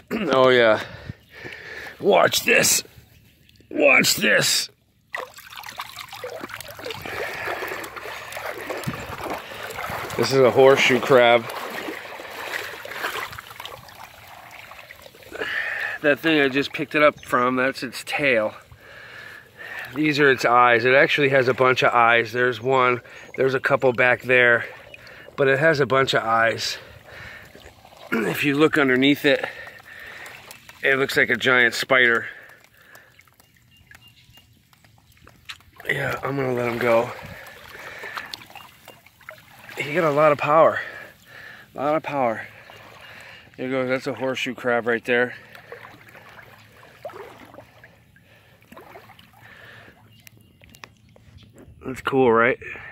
Oh yeah. Watch this. Watch this. This is a horseshoe crab. That thing I just picked it up from, that's its tail. These are its eyes. It actually has a bunch of eyes. There's one, there's a couple back there, but it has a bunch of eyes. If you look underneath it, it looks like a giant spider. Yeah, I'm gonna let him go. He got a lot of power. A lot of power. There you go, that's a horseshoe crab right there. That's cool, right?